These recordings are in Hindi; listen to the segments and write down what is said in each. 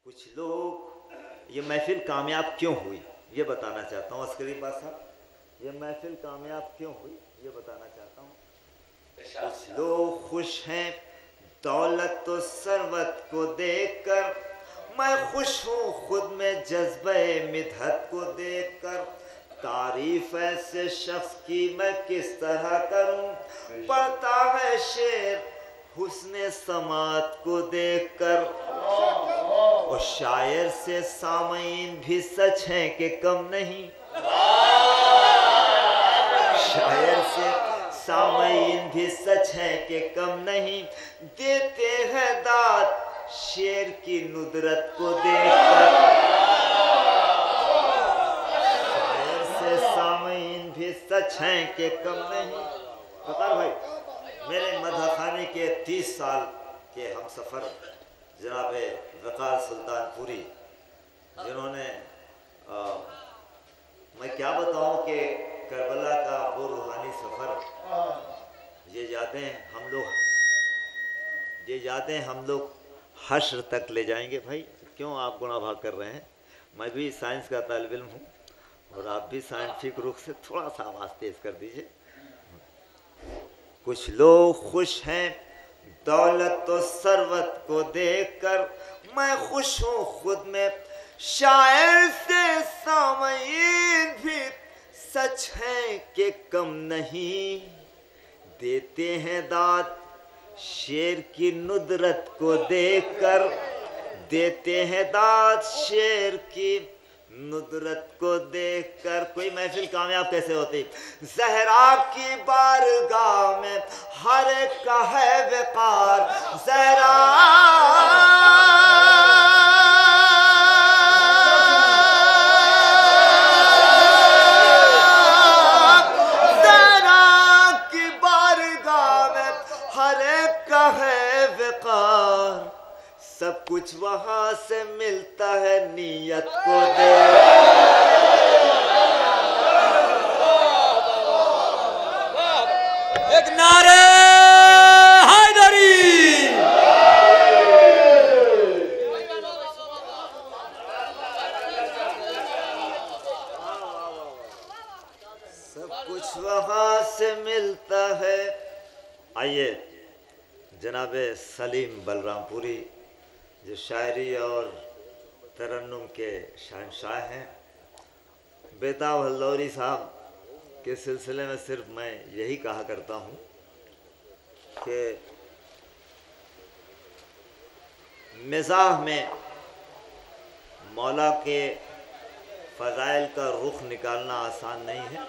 कुछ लोग ये महफिल कामयाब क्यों हुई ये बताना चाहता हूँ। अस्करी बादशाह, ये महफिल कामयाब क्यों हुई ये बताना चाहता हूँ। कुछ लोग खुश हैं दौलत तो सरवत को देखकर, मैं खुश हूँ खुद में जज्बे मिदहत को देखकर। तारीफ ऐसे शख्स की मैं किस तरह करूँ, पता है शेर हुस्ने समात को देखकर। और शायर से सामईन भी सच है कि कम नहीं, शायर से सामईन भी सच है कि कम नहीं। देते हैं दाद शेर की नुदरत को देखकर। शायर से सामईन भी सच है कि कम नहीं। वकार भाई, मेरे मदहखाने के 30 साल के हम सफ़र जनाब वकार सुल्तानपुरी, जिन्होंने मैं क्या बताऊं कि करबला का वो रूहानी सफ़र ये यादें हम लोग हश्र तक ले जाएंगे। भाई क्यों आप गुनाह भाग कर रहे हैं? मैं भी साइंस का तालिब इल्म हूँ और आप भी साइंटिफिक रुख से थोड़ा सा आवाज़ तेज़ कर दीजिए। कुछ लोग खुश हैं दौलत तो सरवत को देखकर, मैं खुश हूँ खुद में। शायर से सामईन भी सच है कि कम नहीं। देते हैं दाद शेर की नुदरत को देखकर, देते हैं दाद शेर की नुदरत को देखकर। कोई महफिल कामयाब कैसे होती? ज़हरा की बारगाह में हर एक का है वक़ार। ज़हरा की बारगाह में हर एक का है वक़ार। सब कुछ वहां से मिलता है नीयत को दे। एक नारे हैदरी। सब कुछ वहां से मिलता है। आइए जनाबे सलीम बलरामपुरी जो शायरी और तरन्नुम के शहंशाह हैं, बेताब हल्दौरी साहब के सिलसिले में सिर्फ मैं यही कहा करता हूँ कि मिज़ाह में मौला के फ़ज़ाइल का रुख निकालना आसान नहीं है।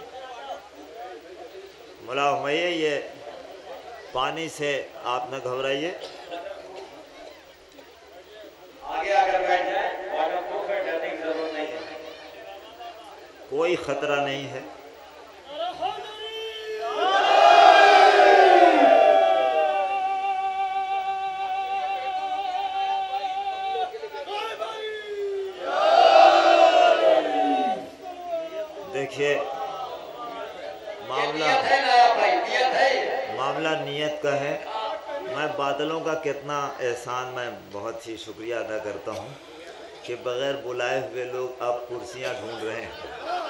मौला हुमैये, ये पानी से आप न घबराइए, आगे आकर बैठ जाए, वाटरप्रूफ है, डरने की जरूरत नहीं है। कोई खतरा नहीं है। देखिए मामला नीयत का है। मैं बादलों का कितना एहसान, मैं बहुत ही शुक्रिया अदा करता हूँ कि बग़ैर बुलाए हुए लोग अब कुर्सियाँ ढूंढ रहे हैं।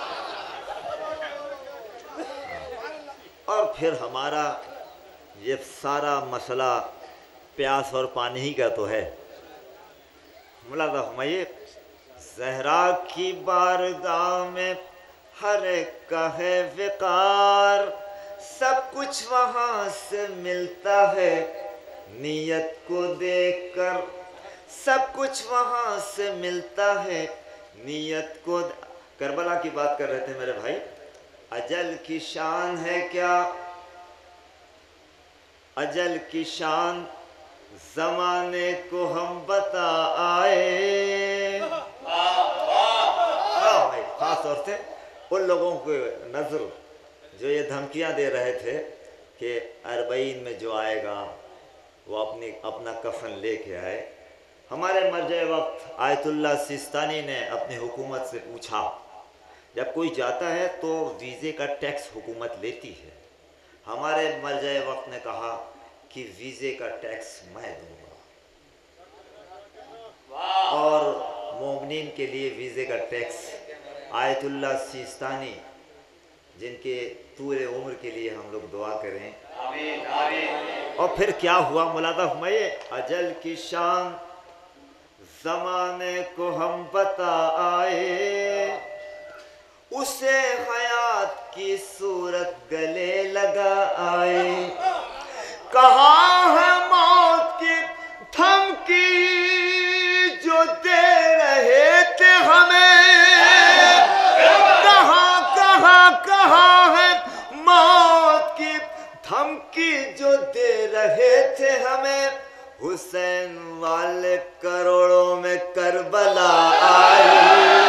और फिर हमारा ये सारा मसला प्यास और पानी ही का तो है। मुलाज़ा हुमैये, ज़हरा की बारगाह में हर एक का है वक़ार। सब कुछ वहाँ से मिलता है नीयत को देखकर। सब कुछ वहाँ से मिलता है नीयत को। करबला की बात कर रहे थे मेरे भाई। अजल की शान है क्या, अजल की शान ज़माने को हम बता आए। हाँ भाई, ख़ास तौर से उन लोगों को नज़र जो ये धमकियां दे रहे थे कि अरबईन में जो आएगा वो अपना कफन लेके आए। हमारे मर्जे वक्त आयतुल्लाह सिस्तानी ने अपनी हुकूमत से पूछा, जब कोई जाता है तो वीज़े का टैक्स हुकूमत लेती है। हमारे मर्जे वक्त ने कहा कि वीज़े का टैक्स मैं दूंगा। और मोमिनीन के लिए वीज़े का टैक्स आयतुल्लाह सिस्तानी, जिनके पूरे उम्र के लिए हम लोग दुआ करें। आमीन आमीन। और फिर क्या हुआ मुलादा फरमाइए, अजल की शान ज़माने को हम बता आए, उसे हयात की सूरत गले लगा आए। कहाँ है मौत की धमकी जो दे रहे थे हमें, कहाँ कहाँ कहाँ है मौत की धमकी जो दे रहे थे हमें। हुसैन वाले करोड़ों में करबला आए।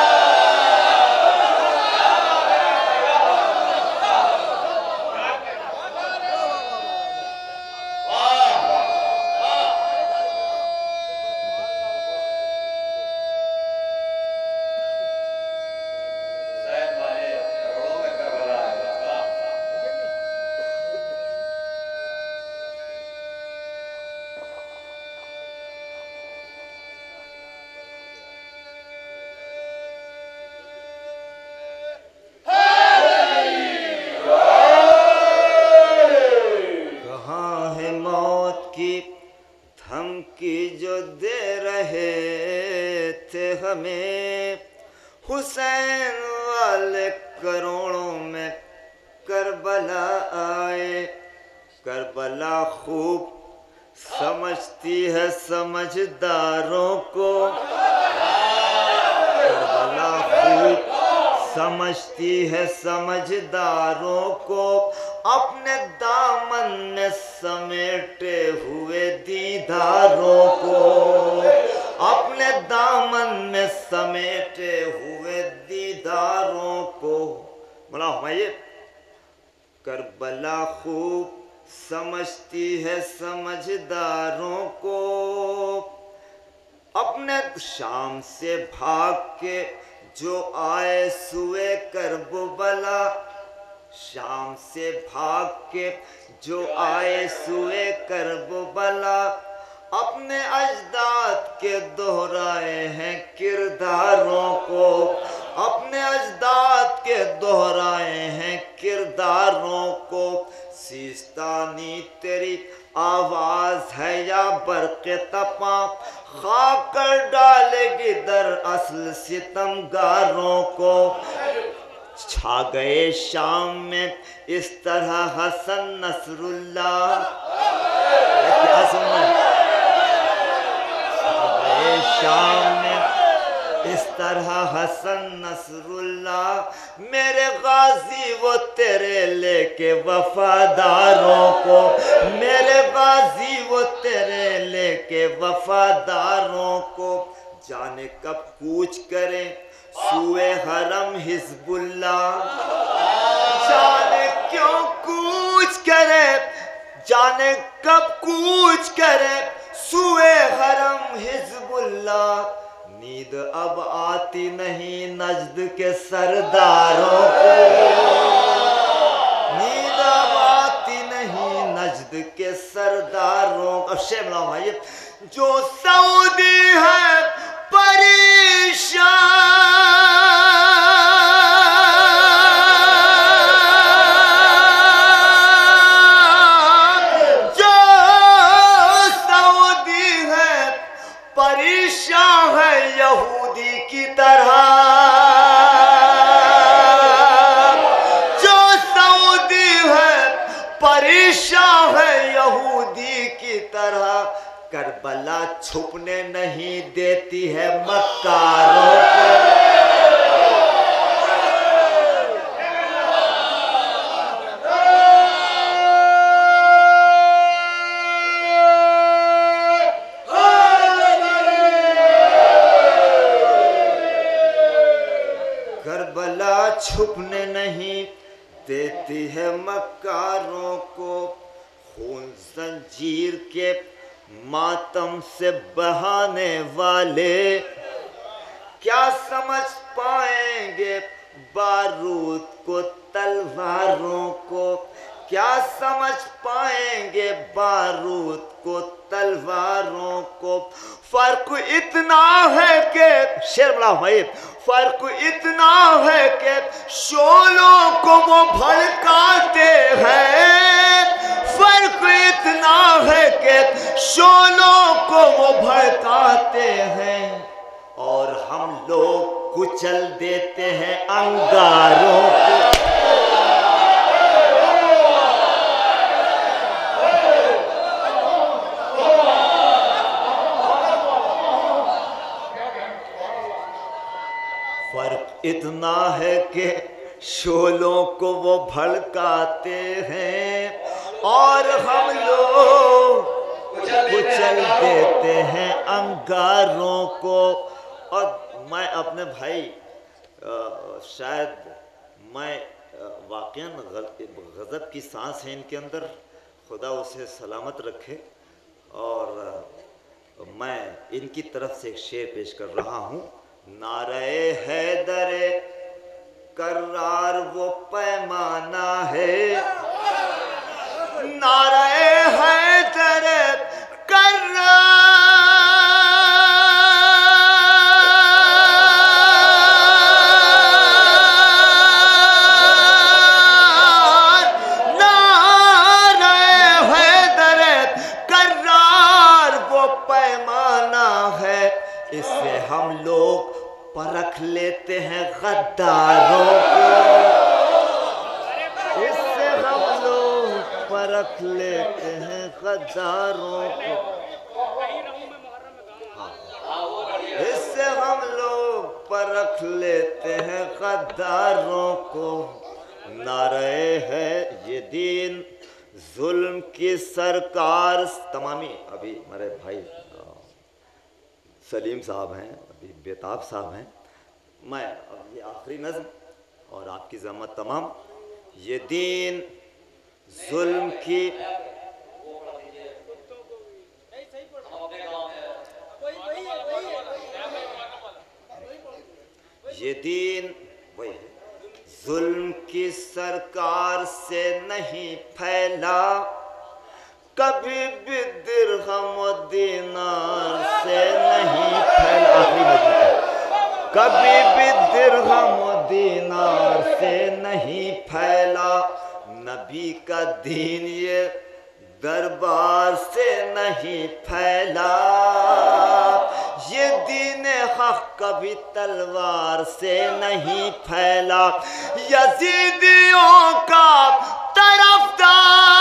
धमकी जो दे रहे थे हमें, हुसैन वाले करोड़ों में करबला आए। करबला खूब समझती है समझदारों को, करबला खूब समझती है समझदारों को, अपने दामन में समेटे हुए दीदारों को, अपने दामन में समेटे हुए दीदारों को। बोला हमारे करबला खूब समझती है समझदारों को, अपने शाम से भाग के जो आए सुए करबला, शाम से भाग के जो आए सुए करबला, अपने अजदाद के दोहराए हैं किरदारों को, अपने अजदाद के दोहराए हैं किरदारों को। सिस्तानी तेरी आवाज है या बरक़े तपा, खाकर डालेगी दर असल सितमगारों को। छा गए शाम में इस तरह हसन नसरुल्लाह, क्या सुनना, छा गए शाम में इस तरह हसन नसरुल्लाह, मेरे गाजी वो तेरे लेके वफादारों को, मेरे गाजी वो तेरे लेके वफादारों को। जाने कब कूच करें सुए हरम हिजबुल्लाह, जाने क्यों कूच करे, जाने कब कूच करे सुए हरम हिजबुल्लाह। नींद अब आती नहीं नजद के सरदारों को, नींद अब आती नहीं नजद के सरदारों को। शेमला भाई जो सऊदी है परेशान, जो सऊदी है परेशान है यहूदी की तरह, जो सऊदी है परेशान है यहूदी की तरह। करबला छुपने नहीं देती है मक्कारों को, करबला छुपने नहीं देती है मक्कारों को। खून जंजीर के मातम से बहाने वाले क्या समझ पाएंगे बारूद को तलवारों को, क्या समझ पाएंगे बारूद को तलवारों को। फर्क इतना है कि मुला भाई, फर्क इतना है कि शोलों को वो भड़काते हैं, फर्क इतना है कि शोलों को वो भड़काते हैं और हम लोग कुचल देते हैं अंगारों को। फर्क इतना है कि शोलों को वो भड़काते हैं और हम लोग कुचल देते हैं अंगारों को। और मैं अपने भाई शायद मैं वाकईन गज़ब की सांस है इनके अंदर, खुदा उसे सलामत रखे। और मैं इनकी तरफ से एक शेर पेश कर रहा हूँ। नारे हैदरे करार वो पैमाना है, नारे हैदरे करार इससे हम लोग परख लेते हैं गद्दारों को, इससे हम लोग परख लेते हैं गद्दारों को, इससे हम लोग परख लेते हैं गद्दारों को। नारे है ये दीन जुल्म की सरकार। तमामी अभी मेरे भाई सलीम साहब हैं, अभी बेताब साहब हैं। मैं अब ये आखिरी नज़्म और आपकी ज़हमत तमाम। ये दीन जुल्म की, ये दीन वही जुल्म की सरकार से नहीं फैला, कभी भी दिरहम दीनार से नहीं फैला, कभी भी दिरहम दीनार से नहीं फैला। नबी का दीन ये दरबार से नहीं फैला, ये दीन हक कभी तलवार से नहीं फैला। यजीदियों का तरफदार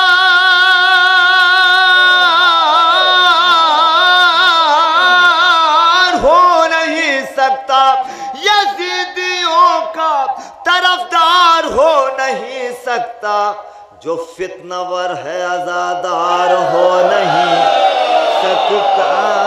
हो नहीं सकता, यजीदियों का तरफदार हो नहीं सकता। जो फितनावर है आज़ादार हो नहीं सकता,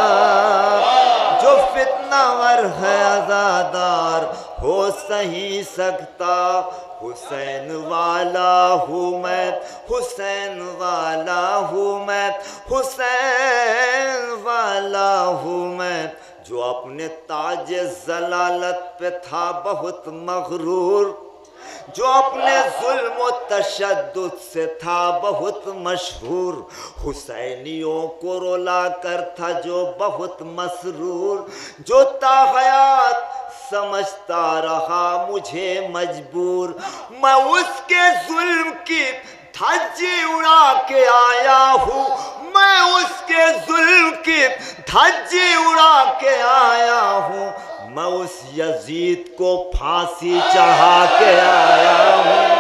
जो फितनावर है आज़ादार हो सही सकता। हुसैन वाला हूँ मैं, हुसैन वाला हूँ मैं, हुसैन वाला हूँ मैं, जो अपने ताज जलालत पे था बहुत मगरूर, जो अपने जुल्म तशद्दुद से था बहुत मशहूर। हुसैनियों को रुला कर था जो बहुत मसरूर, जो ताहयात समझता रहा मुझे मजबूर। मैं उसके जुल्म की धज्जी उड़ा के आया हूँ, मैं उसके जुल्म की धज्जी उड़ा के आया हूँ। मैं उस यजीद को फांसी चढ़ा के आया हूँ।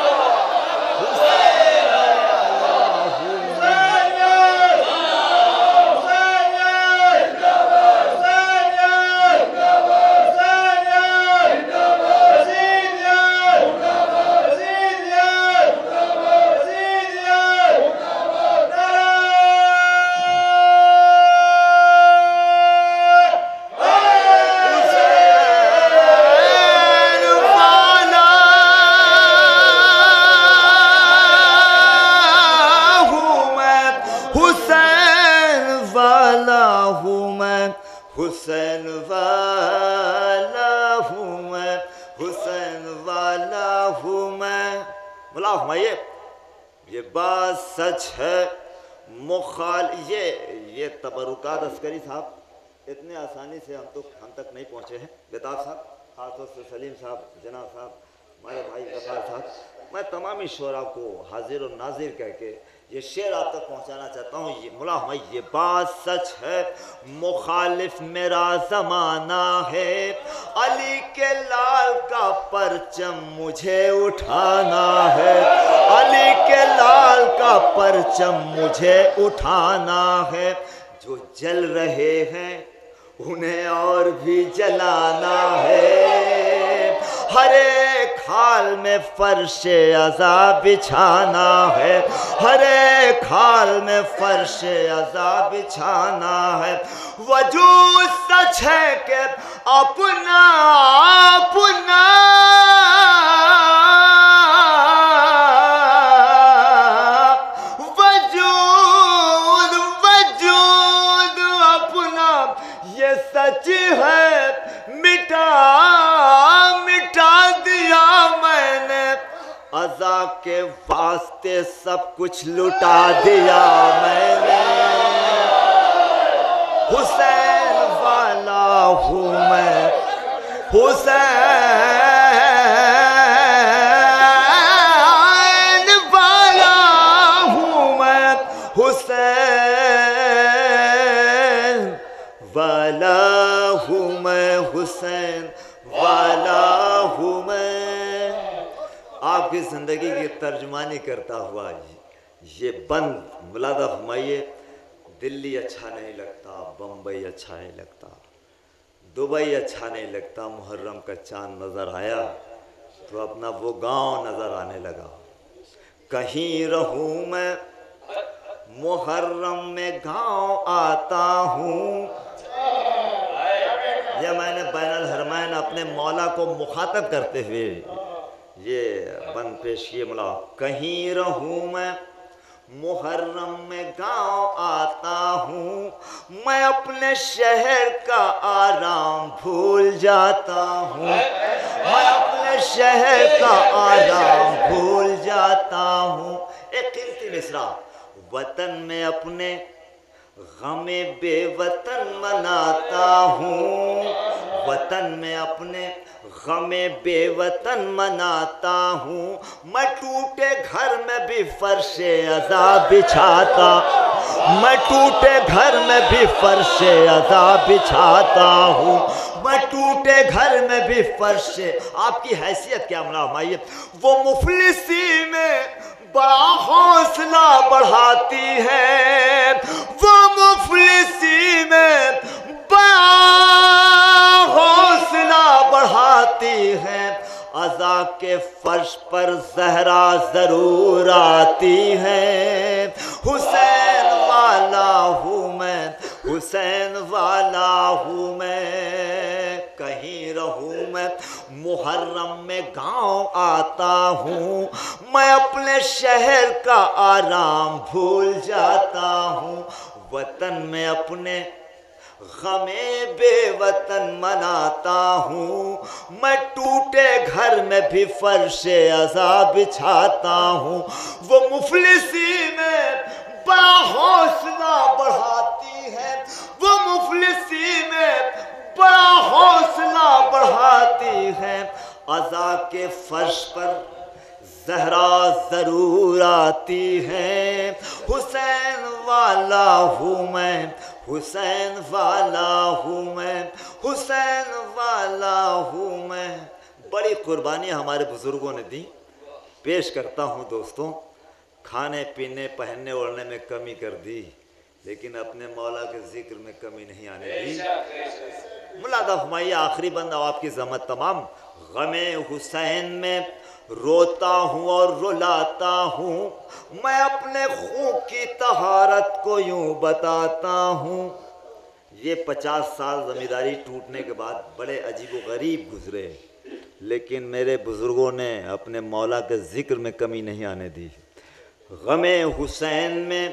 हुसैन वाला हूँ मैं, हुसैन वाला हूँ मैं। बोला हुमायूं, ये बात सच है मुखाल। ये तबरुकात अस्करी साहब इतने आसानी से हम तक नहीं पहुँचे हैं। बेताब साहब, खासतौर से सलीम साहब, जनाब साहब, हमारे भाई गफार साहब, मैं तमामी शोरा को हाजिर और नाजिर कह के ये शेर आप तक पहुंचाना चाहता हूँ। ये मुला हमारी ये बात सच है, मुखालिफ मेरा ज़माना है, अली के लाल का परचम मुझे उठाना है, अली के लाल का परचम मुझे उठाना है। जो जल रहे हैं उन्हें और भी जलाना है, हर एक हाल में फर्शे अज़ा बिछाना है, हर एक हाल में फर्शे अज़ा बिछाना है। वजूद सच है कि अपना अपना सच है, मिटा मिटा दिया मैंने, अज़ा के वास्ते सब कुछ लुटा दिया मैंने। हुसैन वाला हूँ मैं, हुसैन वाला हूँ मैं, हुसैन वाला हूँ मैं, हुसैन वाला हूँ मैं। आपकी ज़िंदगी की तर्जुमानी करता हुआ ये बंद मुलादा फरमाइए। दिल्ली अच्छा नहीं लगता, बम्बई अच्छा नहीं लगता, दुबई अच्छा नहीं लगता, मुहर्रम का चांद नज़र आया तो अपना वो गांव नज़र आने लगा। कहीं रहूँ मैं मुहर्रम में गांव आता हूँ। यह मैंने बैनुल हरमैन अपने मौला को मुखातब करते हुए ये बंद पेश किए। मुला कहीं रहूँ मैं मुहर्रम में गांव आता हूँ, मैं अपने शहर का आराम भूल जाता हूँ, मैं अपने शहर का आराम भूल जाता हूँ। एक कीमती मिसरा, वतन में अपने गमे बेवतन मनाता हूँ, वतन में अपने गमे बेवतन मनाता हूँ। मैं टूटे घर में भी फर्शे अज़ा बिछाता, मैं टूटे घर में भी फर्शे अज़ा बिछाता हूँ, मैं टूटे घर में भी फर्शे। आपकी हैसियत क्या मनाइए। वो मुफलिसी में बड़ा हौसला बढ़ाती है, वो मुफलिसी में बड़ा हौसला बढ़ाती है। अज़ा के फर्श पर ज़हरा ज़रूर आती है। हुसैन वाला हूँ मैं, हुसैन वाला हूँ मैं। कहीं रहूँ मैं मुहर्रम में गांव आता हूँ, मैं अपने शहर का आराम भूल जाता हूँ। वतन में अपने गमे बेवतन मनाता हूँ, मैं टूटे घर में भी फर्शे अज़ा बिछाता हूँ। वो मुफलिसी में बड़ा हौसला बढ़ाती है, वो मुफलिसी में बड़ा हौसला बढ़ाती है। अज़ा के फर्श पर ज़हरा ज़रूर आती है। हुसैन वाला हूँ मैं, हुसैन वाला हूँ मैं, हुसैन वाला हूँ मैं। बड़ी कुर्बानी हमारे बुज़ुर्गों ने दी। पेश करता हूँ दोस्तों, खाने पीने पहनने ओढ़ने में कमी कर दी, लेकिन अपने मौला के ज़िक्र में कमी नहीं आने दी। मुलादा फरमाइए आखिरी बंदा आपकी ज़हमत तमाम। गमे हुसैन में रोता हूँ और रुलाता हूँ, मैं अपने खून की तहारत को यूँ बताता हूँ। ये 50 साल ज़मींदारी टूटने के बाद बड़े अजीब व गरीब गुजरे, लेकिन मेरे बुज़ुर्गों ने अपने मौला के ज़िक्र में कमी नहीं आने दी। गमे हुसैन में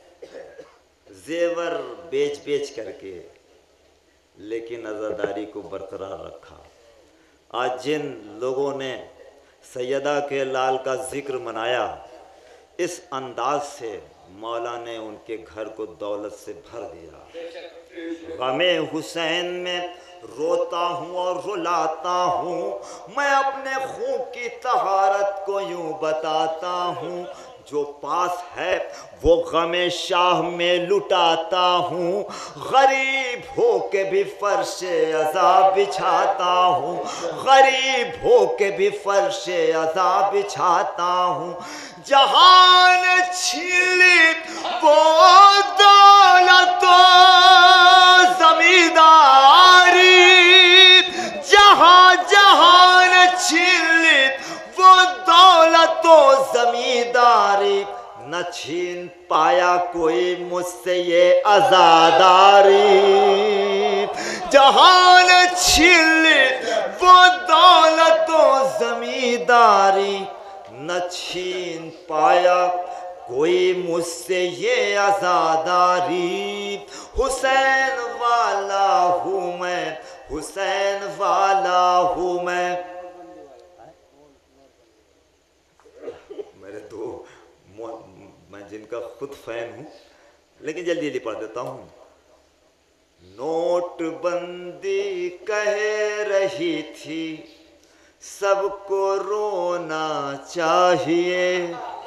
जेवर बेच बेच करके लेकिन अज़ादारी को बरकरार रखा। आज जिन लोगों ने सैयदा के लाल का ज़िक्र मनाया, इस अंदाज से मौला ने उनके घर को दौलत से भर दिया। गमे हुसैन में रोता हूँ और रुलाता हूँ, मैं अपने खून की तहारत को यूं बताता हूँ, जो पास है वो गमे शाह में लुटाता हूँ, गरीब हो के भी फर्श अज़ाब बिछाता हूँ, गरीब हो के भी फर्श अज़ाब बिछाता हूँ। जहान छीन ली वो दौलत जमींदारी, जहां जहान छीन ली वो दौलत जमींदारी, न छीन पाया कोई मुझसे ये आजादारी। जहान छीन ली वो दौलत जमींदारी, न छीन पाया कोई मुझसे ये आजादारी। हुसैन वाला हूँ मैं, हुसैन वाला हूँ मैं। मेरे दो मैं जिनका खुद फैन हूँ, लेकिन जल्दी जल्दी पढ़ देता हूँ। नोटबंदी कह रही थी सबको रोना चाहिए,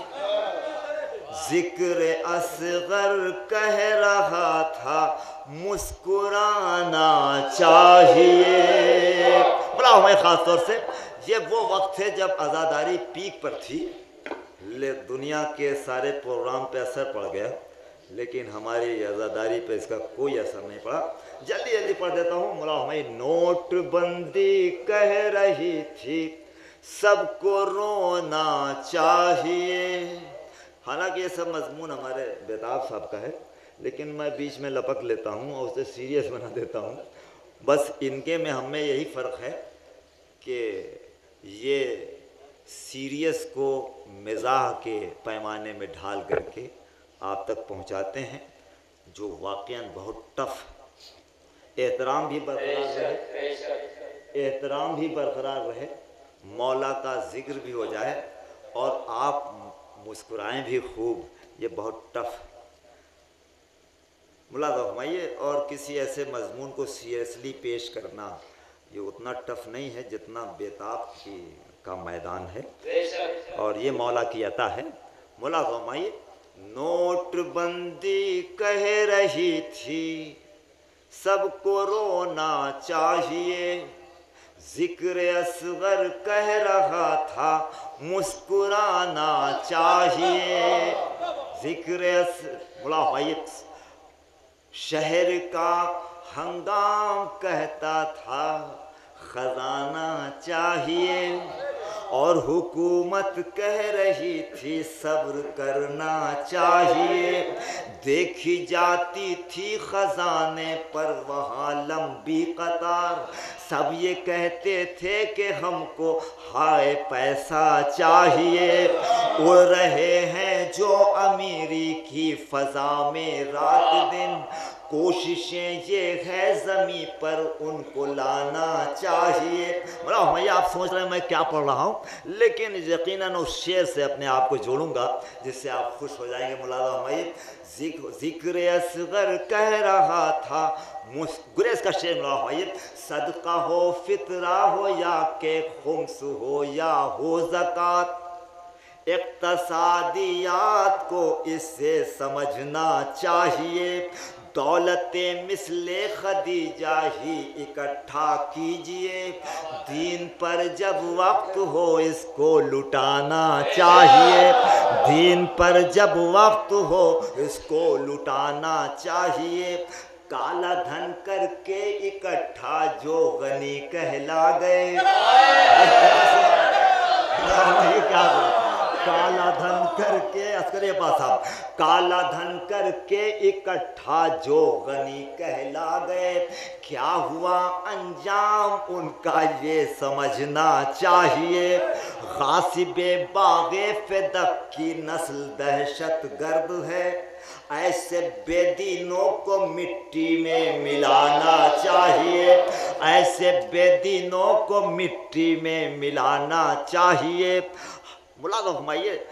जिक्र असगर कह रहा था मुस्कुराना चाहिए। बोला हमें ख़ास तौर से ये वो वक्त है जब आज़ादारी पीक पर थी, ले दुनिया के सारे प्रोग्राम पे असर पड़ गया, लेकिन हमारी आज़ादारी पे इसका कोई असर नहीं पड़ा। जल्दी जल्दी पढ़ देता हूँ। बोला हमें नोटबंदी कह रही थी सबको रोना चाहिए। हालांकि ये सब मजमून हमारे बेताब साहब का है, लेकिन मैं बीच में लपक लेता हूँ और उसे सीरियस बना देता हूँ। बस इनके में हम में यही फ़र्क है कि ये सीरियस को मिजाह के पैमाने में ढाल करके आप तक पहुँचाते हैं, जो वाक़ईन बहुत टफ। एहतराम भी बरकरार रहे, एहतराम भी बरकरार रहे, मौला का जिक्र भी हो जाए और आप मुस्कुराएं भी खूब, ये बहुत टफ। मुलाज़ा फरमाइए। और किसी ऐसे मजमून को सीरियसली पेश करना ये उतना टफ नहीं है जितना बेताब की का मैदान है, और ये मौला की अता है। मुलाज़ा फरमाइए। नोटबंदी कह रही थी सबको रोना चाहिए, जिक्र असगर कह रहा था मुस्कुराना चाहिए। जिक्र बोला भाई, शहर का हंगाम कहता था खजाना चाहिए, और हुकूमत कह रही थी सब्र करना चाहिए। देखी जाती थी खजाने पर वहाँ लंबी कतार, सब ये कहते थे कि हमको हाय पैसा चाहिए। उड़ रहे हैं जो अमीरी की फ़ज़ा में रात दिन, कोशिशें ये है ज़मीं पर उनको लाना चाहिए। मतलब भैया आप सोच रहे हैं मैं क्या पढ़ रहा हूँ, लेकिन यकीनन उस शेर से अपने आप को जोड़ूंगा जिससे आप खुश हो जाएंगे। मुलाज़ा भाई, जिक्र असगर कह रहा था गुरेज का शेर मुलाज़ा भाई, सदका हो फितरा हो या के खुम्स हो या हो ज़कात, इक़्तिसादियात को इससे समझना चाहिए। दौलतें मिसले खदीजा ही इकट्ठा कीजिए, दीन पर जब वक्त हो इसको लुटाना चाहिए। दीन पर जब वक्त हो इसको लुटाना चाहिए। काला धन करके इकट्ठा जो गनी कहला गए, क्या काला धन करके अस्करे साहब, काला धन करके इकट्ठा जो गनी कहला गए, क्या हुआ अंजाम उनका ये समझना चाहिए। गासिबे बागे फ़दक की नस्ल दहशत गर्द है, ऐसे बेदीनों को मिट्टी में मिलाना चाहिए। ऐसे बेदीनों को मिट्टी में मिलाना चाहिए। मुलाज़ा फरमाइए,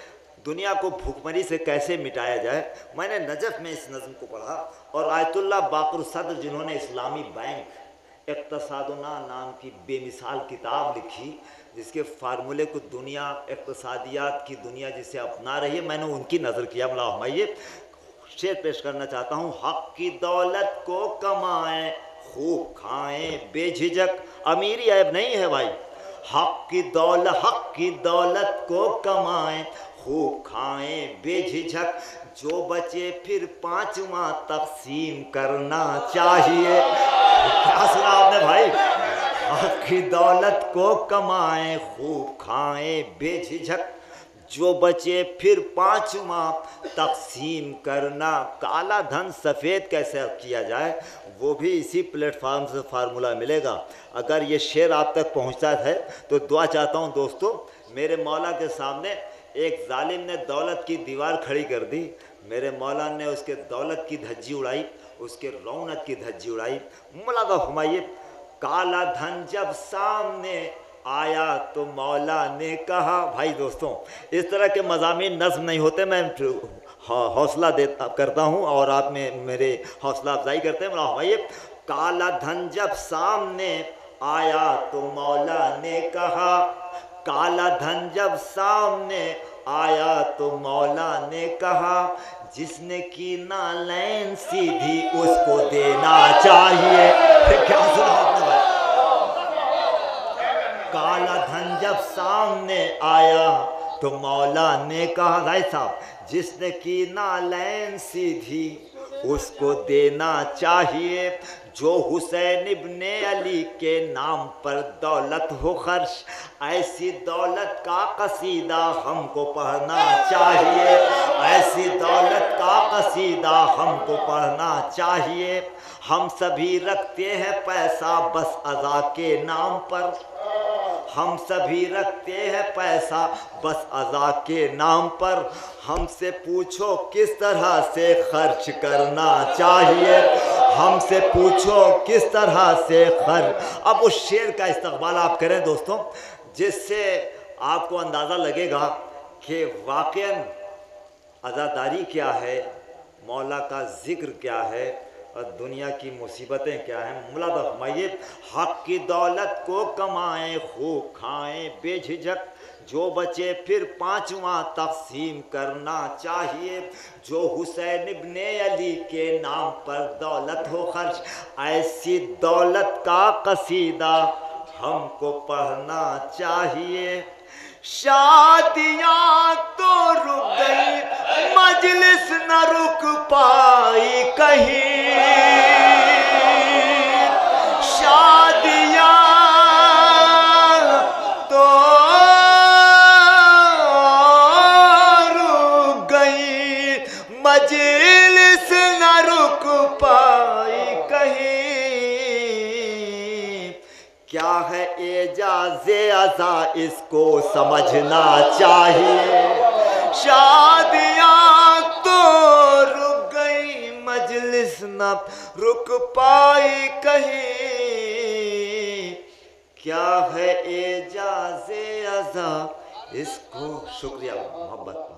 दुनिया को भूखमरी से कैसे मिटाया जाए। मैंने नजफ में इस नज़्म को पढ़ा और आयतुल्लाह बाक़ुर सद्र जिन्होंने इस्लामी बैंक इक़्तिसादुना नाम की बेमिसाल किताब लिखी, जिसके फार्मूले को दुनिया इक़्तिसादियात की दुनिया जिसे अपना रही है, मैंने उनकी नज़र किया। मौला ये शेर पेश करना चाहता हूँ। हक़ की दौलत को कमाएं खूब खाएं बेझिझक, अमीरी ऐब नहीं है भाई। हक़ की दौलत को कमाएं खूब खाएं बेझिझक, जो बचे फिर पांचवा तकसीम करना चाहिए। क्या सुना आपने भाई? हक़ की दौलत को कमाएं खूब खाएं बेझिझक, जो बचे फिर पांचवा तकसीम करना। काला धन सफ़ेद कैसे किया जाए वो भी इसी प्लेटफार्म से फार्मूला मिलेगा। अगर ये शेर आप तक पहुंचता है तो दुआ चाहता हूं दोस्तों, मेरे मौला के सामने एक जालिम ने दौलत की दीवार खड़ी कर दी, मेरे मौला ने उसके दौलत की धज्जी उड़ाई, उसके रौनक की धज्जी उड़ाई। मुलादा फरमाइए, काला धन जब सामने आया तो मौला ने कहा। भाई दोस्तों, इस तरह के मज़ामीन नज़्म नहीं होते, मैं हौसला करता हूँ और आप में मेरे हौसला अफजाई करते हैं। भाई, काला धन जब सामने आया तो मौला ने कहा, काला धन जब सामने आया तो मौला ने कहा, जिसने की नालैन सीधी उसको देना चाहिए। क्या सुना आपने भाई? काला धन जब सामने आया तो मौला ने कहा, भाई साहब, जिसने की नालैन सीधी उसको देना चाहिए। जो हुसैन इब्ने अली के नाम पर दौलत हो खर्च, ऐसी दौलत का कसीदा हमको पढ़ना चाहिए। ऐसी दौलत का कसीदा हमको पढ़ना चाहिए। हम सभी रखते हैं पैसा बस अज़ा के नाम पर, हम सभी रखते हैं पैसा बस अज़ा के नाम पर। हमसे पूछो किस तरह से खर्च करना चाहिए, हमसे पूछो किस तरह से खर्च। अब उस शेर का इस्तक़बाल आप करें दोस्तों, जिससे आपको अंदाज़ा लगेगा कि वाक़ईन अज़ादारी क्या है, मौला का ज़िक्र क्या है और दुनिया की मुसीबतें क्या हैं। मुलादा फरमाइए, हक़ की दौलत को कमाएं खूब खाएं बेझिझक, जो बचे फिर पांचवा तकसीम करना चाहिए। जो हुसैन इब्ने अली के नाम पर दौलत हो खर्च, ऐसी दौलत का कसीदा हमको पढ़ना चाहिए। शादियाँ तो रुक गई मजलिस न रुक पाई कहीं, शादियाँ तो रुक गई मजलिस न रुक पाई कहीं। क्या है एजाज़े अज़ा इसको समझना चाहिए। शादियाँ तो रुक गई मजलिस न रुक पाई कहीं। क्या है एजाज़े अज़ा इसको। शुक्रिया मोहब्बत।